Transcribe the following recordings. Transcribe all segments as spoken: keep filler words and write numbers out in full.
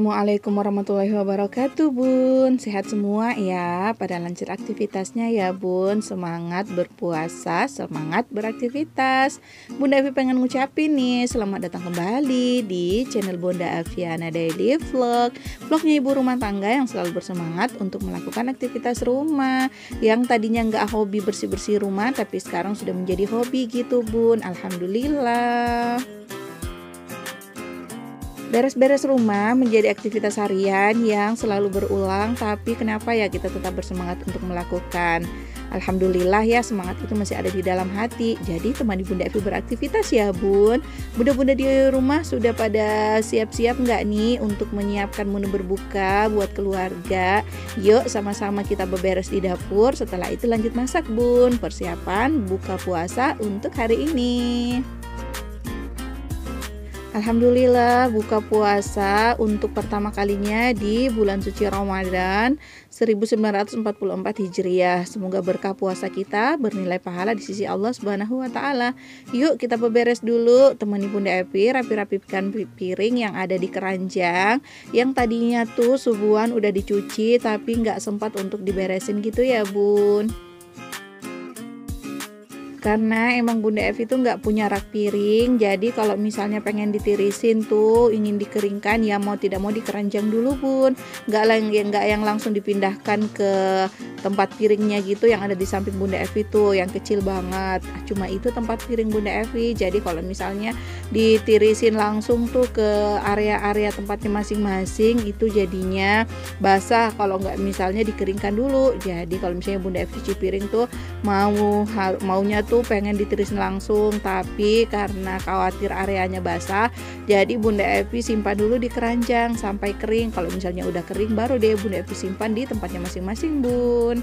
Assalamualaikum warahmatullahi wabarakatuh Bun. Sehat semua ya, pada lanjut aktivitasnya ya Bun. Semangat berpuasa, semangat beraktivitas. Bunda Afi pengen ngucapin nih selamat datang kembali di channel Bunda Afiana Daily Vlog. Vlognya ibu rumah tangga yang selalu bersemangat untuk melakukan aktivitas rumah. Yang tadinya nggak hobi bersih-bersih rumah, tapi sekarang sudah menjadi hobi gitu Bun. Alhamdulillah. Beres-beres rumah menjadi aktivitas harian yang selalu berulang, tapi kenapa ya kita tetap bersemangat untuk melakukan? Alhamdulillah ya, semangat itu masih ada di dalam hati. Jadi temani Bunda Afi beraktivitas ya Bun. Bunda-bunda di rumah sudah pada siap-siap nggak nih untuk menyiapkan menu berbuka buat keluarga? Yuk sama-sama kita beberes di dapur. Setelah itu lanjut masak Bun. Persiapan buka puasa untuk hari ini. Alhamdulillah buka puasa untuk pertama kalinya di bulan suci Ramadan seribu sembilan ratus empat puluh empat Hijriah. Semoga berkah puasa kita bernilai pahala di sisi Allah Subhanahu wa taala. Yuk kita beberes dulu, temani Bunda Afi rapi-rapikan piring yang ada di keranjang. Yang tadinya tuh subuhan udah dicuci tapi nggak sempat untuk diberesin gitu ya Bun. Karena emang Bunda Afi tuh nggak punya rak piring, jadi kalau misalnya pengen ditirisin tuh, ingin dikeringkan ya mau tidak mau dikeranjang dulu Bun. Nggak yang nggak yang langsung dipindahkan ke tempat piringnya gitu yang ada di samping Bunda Afi tuh, yang kecil banget. Cuma itu tempat piring Bunda Afi. Jadi kalau misalnya ditirisin langsung tuh ke area-area tempatnya masing-masing, itu jadinya basah kalau nggak misalnya dikeringkan dulu. Jadi kalau misalnya Bunda Afi cuci piring tuh mau maunya tuh pengen ditirisin langsung, tapi karena khawatir areanya basah, jadi Bunda Afi simpan dulu di keranjang sampai kering. Kalau misalnya udah kering baru deh Bunda Afi simpan di tempatnya masing-masing Bun.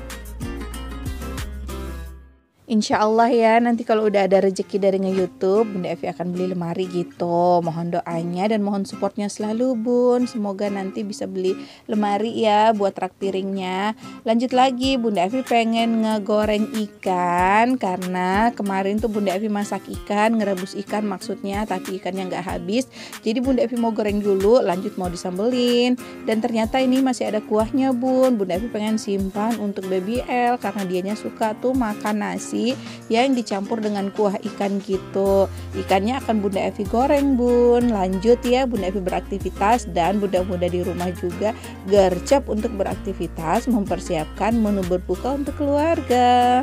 Insya Allah ya, nanti kalau udah ada rezeki dari nge-YouTube, Bunda Afi akan beli lemari gitu. Mohon doanya dan mohon supportnya selalu Bun. Semoga nanti bisa beli lemari ya buat rak piringnya. Lanjut lagi, Bunda Afi pengen ngegoreng ikan. Karena kemarin tuh Bunda Afi masak ikan, ngerebus ikan maksudnya, tapi ikannya nggak habis. Jadi Bunda Afi mau goreng dulu, lanjut mau disambelin. Dan ternyata ini masih ada kuahnya Bun. Bunda Afi pengen simpan untuk baby L, karena dianya suka tuh makan nasi yang dicampur dengan kuah ikan gitu. Ikannya akan Bunda Afi goreng Bun. Lanjut ya Bunda Afi beraktivitas, dan bunda-bunda di rumah juga gercep untuk beraktivitas mempersiapkan menu berbuka untuk keluarga.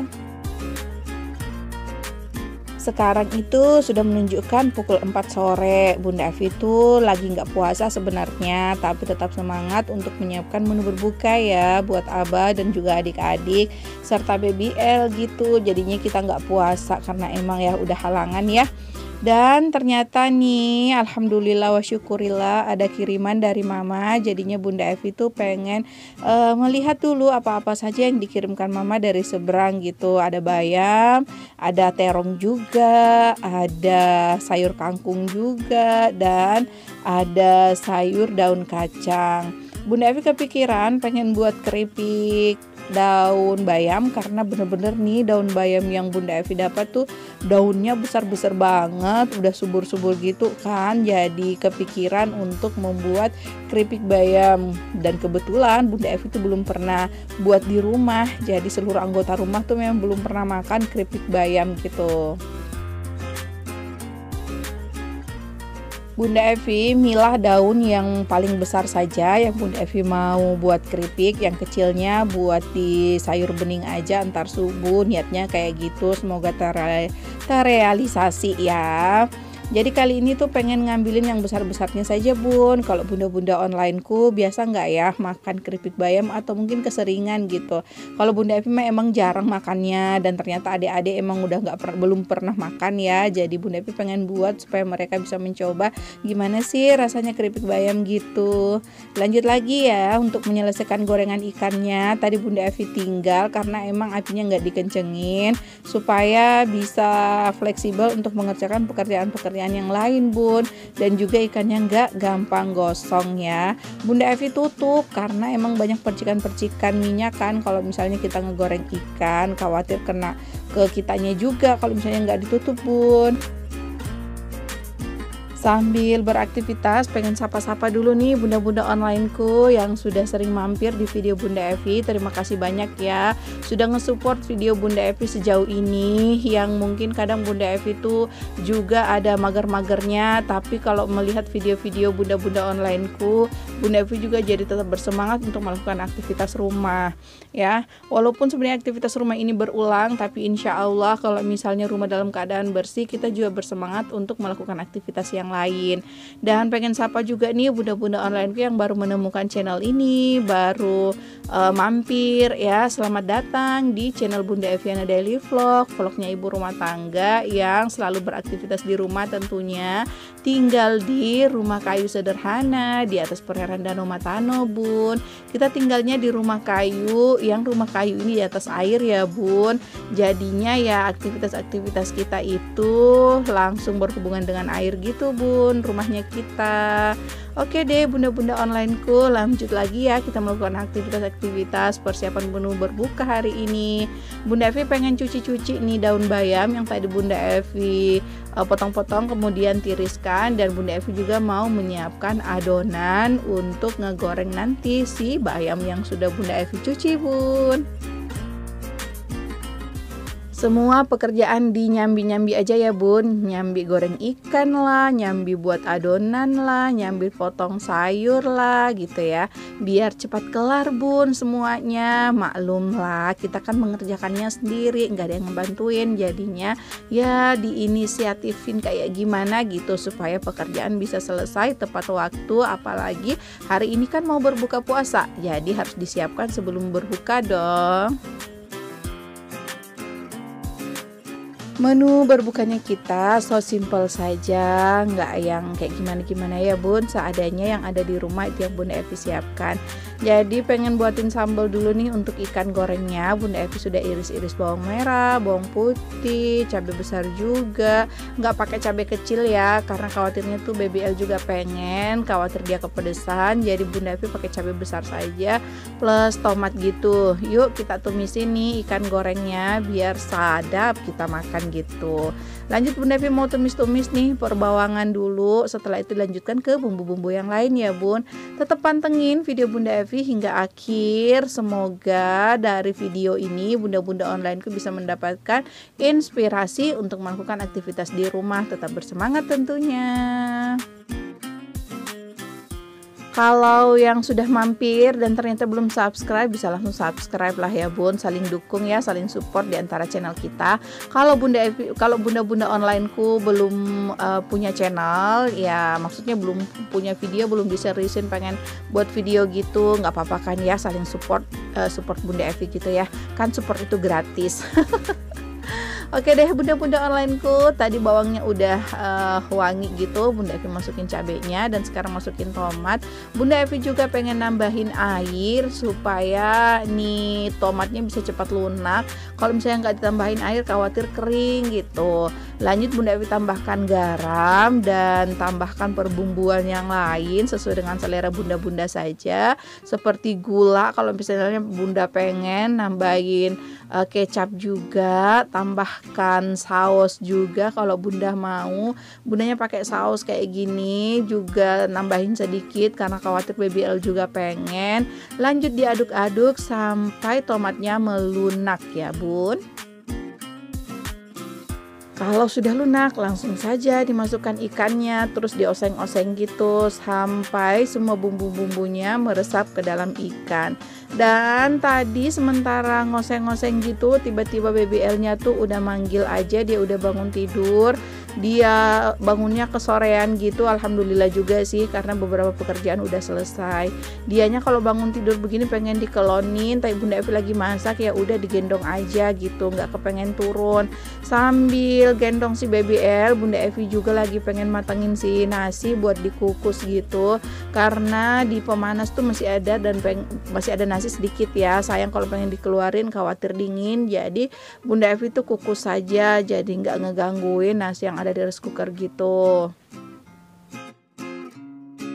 Sekarang itu sudah menunjukkan pukul empat sore. Bunda Afi itu lagi nggak puasa sebenarnya, tapi tetap semangat untuk menyiapkan menu berbuka ya buat Abah dan juga adik-adik serta baby L gitu. Jadinya kita nggak puasa karena emang ya udah halangan ya. Dan ternyata nih alhamdulillah wa syukurillah ada kiriman dari mama. Jadinya Bunda Afi tuh pengen uh, melihat dulu apa-apa saja yang dikirimkan mama dari seberang gitu. Ada bayam, ada terong juga, ada sayur kangkung juga, dan ada sayur daun kacang. Bunda Afi kepikiran pengen buat keripik daun bayam, karena bener-bener nih daun bayam yang Bunda Afi dapat tuh daunnya besar-besar banget, udah subur-subur gitu kan. Jadi kepikiran untuk membuat keripik bayam, dan kebetulan Bunda Afi tuh belum pernah buat di rumah. Jadi seluruh anggota rumah tuh memang belum pernah makan keripik bayam gitu. Bunda Afi milah daun yang paling besar saja yang Bunda Afi mau buat keripik, yang kecilnya buat di sayur bening aja antar subuh, niatnya kayak gitu. Semoga tere terrealisasi ya. Jadi kali ini tuh pengen ngambilin yang besar-besarnya saja Bun. Kalau bunda-bunda onlineku biasa nggak ya makan keripik bayam, atau mungkin keseringan gitu. Kalau Bunda Afi mah emang jarang makannya, dan ternyata adik-adik emang udah nggak per belum pernah makan ya. Jadi Bunda Afi pengen buat supaya mereka bisa mencoba gimana sih rasanya keripik bayam gitu. Lanjut lagi ya untuk menyelesaikan gorengan ikannya. Tadi Bunda Afi tinggal karena emang apinya nggak dikencengin supaya bisa fleksibel untuk mengerjakan pekerjaan-pekerjaan yang lain Bun. Dan juga ikannya nggak gampang gosong ya. Bunda Afi tutup karena emang banyak percikan-percikan minyak kan kalau misalnya kita ngegoreng ikan, khawatir kena ke kitanya juga kalau misalnya nggak ditutup Bun. Sambil beraktivitas, pengen sapa-sapa dulu nih bunda-bunda onlineku yang sudah sering mampir di video Bunda Evi. Terima kasih banyak ya sudah nge-support video Bunda Evi sejauh ini. Yang mungkin kadang Bunda Evi tuh juga ada mager-magernya, tapi kalau melihat video-video bunda-bunda onlineku, Bunda Evi juga jadi tetap bersemangat untuk melakukan aktivitas rumah ya. Walaupun sebenarnya aktivitas rumah ini berulang, tapi insya Allah kalau misalnya rumah dalam keadaan bersih, kita juga bersemangat untuk melakukan aktivitas yang lain. Dan pengen sapa juga nih bunda-bunda onlineku yang baru menemukan channel ini, baru uh, mampir ya. Selamat datang di channel Bunda Eviana Daily Vlog, vlognya ibu rumah tangga yang selalu beraktivitas di rumah tentunya. Tinggal di rumah kayu sederhana di atas perairan Danau Matano, Bun. Kita tinggalnya di rumah kayu, yang rumah kayu ini di atas air ya, Bun. Jadinya ya aktivitas-aktivitas kita itu langsung berhubungan dengan air gitu, Bun, rumahnya kita. Oke deh bunda-bunda onlineku, lanjut lagi ya, kita melakukan aktivitas-aktivitas persiapan menu berbuka hari ini. Bunda Evi pengen cuci-cuci nih daun bayam yang tadi Bunda Evi potong-potong kemudian tiriskan, dan Bunda Evi juga mau menyiapkan adonan untuk ngegoreng nanti si bayam yang sudah Bunda Evi cuci, Bun. Semua pekerjaan di nyambi-nyambi aja ya, Bun. Nyambi goreng ikan lah, nyambi buat adonan lah, nyambi potong sayur lah gitu ya. Biar cepat kelar, Bun, semuanya. Maklum lah, kita kan mengerjakannya sendiri, nggak ada yang ngebantuin. Jadinya ya diinisiatifin kayak gimana gitu supaya pekerjaan bisa selesai tepat waktu. Apalagi hari ini kan mau berbuka puasa, jadi harus disiapkan sebelum berbuka dong. Menu berbukanya kita so simple saja, nggak yang kayak gimana-gimana ya, Bun. Seadanya yang ada di rumah itu yang Bunda Evi siapkan. Jadi pengen buatin sambal dulu nih untuk ikan gorengnya. Bunda Evi sudah iris-iris bawang merah, bawang putih, cabai besar juga. Nggak pakai cabai kecil ya, karena khawatirnya tuh B B L juga pengen, khawatir dia kepedesan. Jadi Bunda Evi pakai cabai besar saja plus tomat gitu. Yuk kita tumisin nih ikan gorengnya biar sadap kita makan gitu. Lanjut Bunda Evi mau tumis-tumis nih perbawangan dulu. Setelah itu lanjutkan ke bumbu-bumbu yang lain ya, Bun. Tetap pantengin video Bunda Evi hingga akhir. Semoga dari video ini bunda-bunda onlineku bisa mendapatkan inspirasi untuk melakukan aktivitas di rumah. Tetap bersemangat tentunya. Kalau yang sudah mampir dan ternyata belum subscribe, bisa langsung subscribe lah ya, Bun. Saling dukung ya, saling support di antara channel kita. Kalau Bunda Evi, kalau bunda-bunda onlineku belum uh, punya channel, ya maksudnya belum punya video, belum diseriusin pengen buat video gitu, nggak apa-apa kan ya, saling support, uh, support Bunda Evi gitu ya. Kan support itu gratis. Oke deh bunda-bunda onlineku, tadi bawangnya udah uh, wangi gitu, Bunda Evi masukin cabenya dan sekarang masukin tomat. Bunda Evi juga pengen nambahin air supaya nih tomatnya bisa cepat lunak. Kalau misalnya nggak ditambahin air khawatir kering gitu. Lanjut Bunda Evi tambahkan garam dan tambahkan perbumbuan yang lain sesuai dengan selera bunda-bunda saja. Seperti gula, kalau misalnya Bunda pengen nambahin uh, kecap juga, tambah kan saus juga kalau Bunda mau. Bundanya pakai saus kayak gini juga nambahin sedikit karena khawatir B B L juga pengen. Lanjut diaduk-aduk sampai tomatnya melunak ya, Bun. Kalau sudah lunak langsung saja dimasukkan ikannya, terus dioseng-oseng gitu sampai semua bumbu-bumbunya meresap ke dalam ikan. Dan tadi sementara ngoseng-ngoseng gitu, tiba-tiba B B L-nya tuh udah manggil aja, dia udah bangun tidur. Dia bangunnya kesorean gitu, alhamdulillah juga sih karena beberapa pekerjaan udah selesai. Dianya kalau bangun tidur begini pengen dikelonin, tapi Bunda Evi lagi masak ya udah digendong aja gitu, nggak kepengen turun. Sambil gendong si B B L, Bunda Evi juga lagi pengen matangin si nasi buat dikukus gitu, karena di pemanas tuh masih ada dan peng masih ada nasi sedikit ya. Sayang kalau pengen dikeluarin khawatir dingin, jadi Bunda Evi tuh kukus saja, jadi nggak ngegangguin nasi yang ada di rice cooker gitu.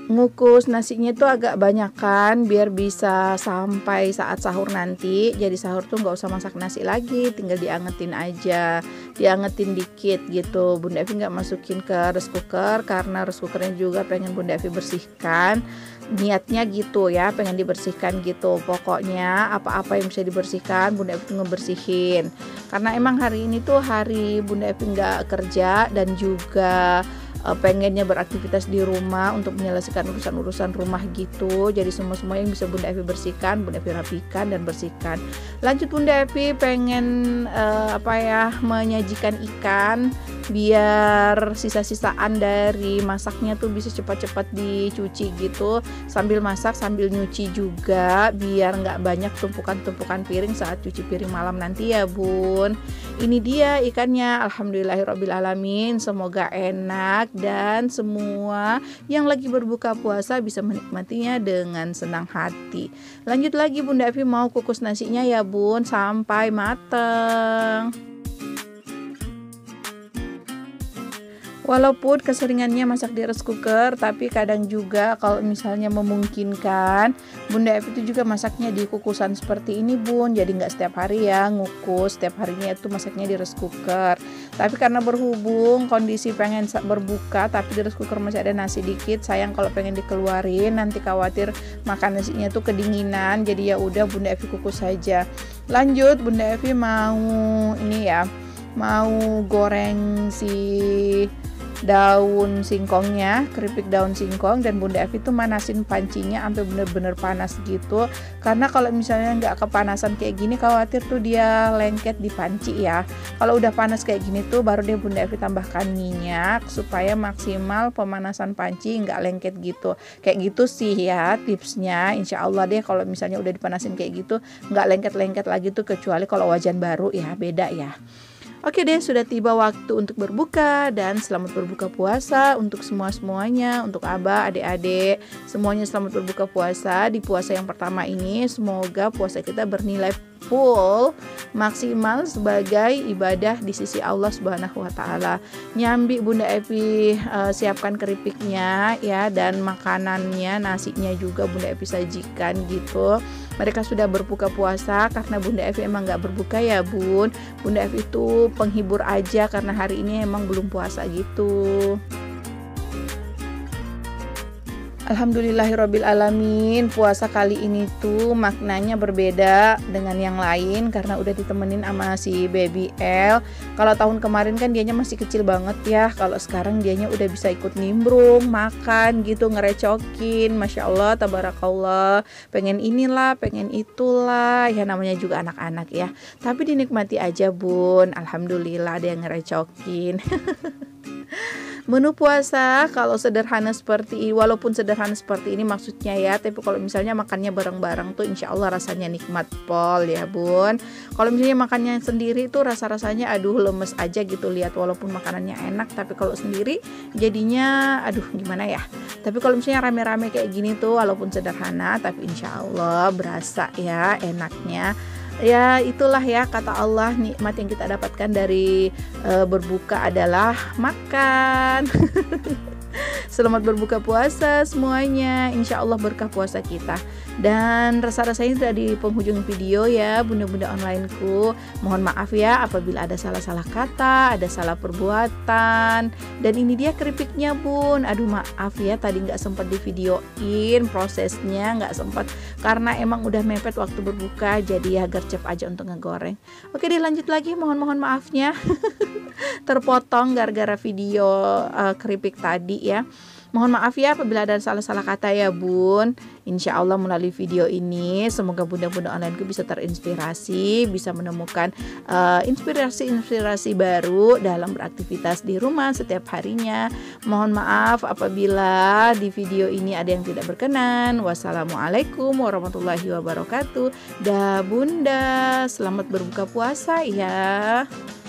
ngukus nasinya tuh agak banyakan biar bisa sampai saat sahur nanti. Jadi sahur tuh nggak usah masak nasi lagi, tinggal diangetin aja, diangetin dikit gitu. Bunda Evi nggak masukin ke rice cooker karena rice cookernya juga pengen Bunda Evi bersihkan. Niatnya gitu ya, pengen dibersihkan gitu. Pokoknya apa-apa yang bisa dibersihkan Bunda Evi ngebersihin. Karena emang hari ini tuh hari Bunda Evi nggak kerja dan juga pengennya beraktivitas di rumah untuk menyelesaikan urusan-urusan rumah gitu. Jadi semua-semua yang bisa Bunda Evi bersihkan, Bunda Evi rapikan dan bersihkan. Lanjut Bunda Evi pengen uh, apa ya menyajikan ikan biar sisa-sisaan dari masaknya tuh bisa cepat-cepat dicuci gitu. Sambil masak sambil nyuci juga biar nggak banyak tumpukan-tumpukan piring saat cuci piring malam nanti ya Bun. Ini dia ikannya, alhamdulillahirobbilalamin. Semoga enak dan semua yang lagi berbuka puasa bisa menikmatinya dengan senang hati. Lanjut lagi Bunda Evi mau kukus nasinya ya Bun sampai mateng. Walaupun keseringannya masak di rice cooker, tapi kadang juga kalau misalnya memungkinkan, Bunda Evi itu juga masaknya di kukusan seperti ini Bun. Jadi nggak setiap hari ya ngukus, setiap harinya itu masaknya di rice cooker. Tapi karena berhubung kondisi pengen berbuka, tapi di rice cooker masih ada nasi dikit, sayang kalau pengen dikeluarin, nanti khawatir makan nasinya tuh kedinginan. Jadi ya udah Bunda Evi kukus saja. Lanjut Bunda Evi mau ini ya, mau goreng si daun singkongnya, keripik daun singkong, dan Bunda Evi tuh manasin pancinya sampai bener-bener panas gitu. Karena kalau misalnya nggak kepanasan kayak gini, khawatir tuh dia lengket di panci ya. Kalau udah panas kayak gini tuh baru deh Bunda Evi tambahkan minyak supaya maksimal pemanasan panci nggak lengket gitu. Kayak gitu sih ya tipsnya. Insya Allah deh kalau misalnya udah dipanasin kayak gitu nggak lengket-lengket lagi tuh, kecuali kalau wajan baru ya beda ya. Oke deh, sudah tiba waktu untuk berbuka dan selamat berbuka puasa untuk semua-semuanya, untuk Abah, adik-adik, semuanya selamat berbuka puasa di puasa yang pertama ini. Semoga puasa kita bernilai full, maksimal sebagai ibadah di sisi Allah Subhanahu wa taala. Nyambi Bunda Evi uh, siapkan keripiknya ya, dan makanannya, nasinya juga Bunda Evi sajikan gitu. Mereka sudah berbuka puasa karena Bunda Evi emang nggak berbuka ya Bun. Bunda Evi itu penghibur aja karena hari ini emang belum puasa gitu. Alhamdulillahirobbilalamin, puasa kali ini tuh maknanya berbeda dengan yang lain karena udah ditemenin sama si baby L. Kalau tahun kemarin kan dianya masih kecil banget ya, kalau sekarang dianya udah bisa ikut nimbrung, makan gitu, ngerecokin, masya Allah, tabarakallah, pengen inilah, pengen itulah, ya namanya juga anak-anak ya. Tapi dinikmati aja Bun, alhamdulillah ada yang ngerecokin. Menu puasa kalau sederhana seperti ini, walaupun sederhana seperti ini maksudnya ya, tapi kalau misalnya makannya bareng-bareng tuh insya Allah rasanya nikmat pol ya Bun. Kalau misalnya makannya sendiri tuh rasa-rasanya aduh lemes aja gitu lihat, walaupun makanannya enak, tapi kalau sendiri jadinya aduh gimana ya. Tapi kalau misalnya rame-rame kayak gini tuh walaupun sederhana tapi insya Allah berasa ya enaknya. Ya itulah ya kata Allah, nikmat yang kita dapatkan dari e, berbuka adalah makan. Selamat berbuka puasa semuanya, insya Allah berkah puasa kita. Dan rasa-rasanya sudah di penghujung video ya bunda-bunda onlineku. Mohon maaf ya apabila ada salah-salah kata, ada salah perbuatan. Dan ini dia keripiknya Bun. Aduh maaf ya tadi nggak sempat di videoin prosesnya, nggak sempat karena emang udah mepet waktu berbuka, jadi ya gercep aja untuk ngegoreng. Oke deh lanjut lagi, mohon-mohon maafnya terpotong gara-gara video uh, keripik tadi ya. Mohon maaf ya apabila ada salah-salah kata ya Bun. Insya Allah melalui video ini semoga bunda-bunda onlineku bisa terinspirasi, bisa menemukan uh, inspirasi-inspirasi baru dalam beraktivitas di rumah setiap harinya. Mohon maaf apabila di video ini ada yang tidak berkenan. Wassalamualaikum warahmatullahi wabarakatuh. Dah bunda, selamat berbuka puasa ya.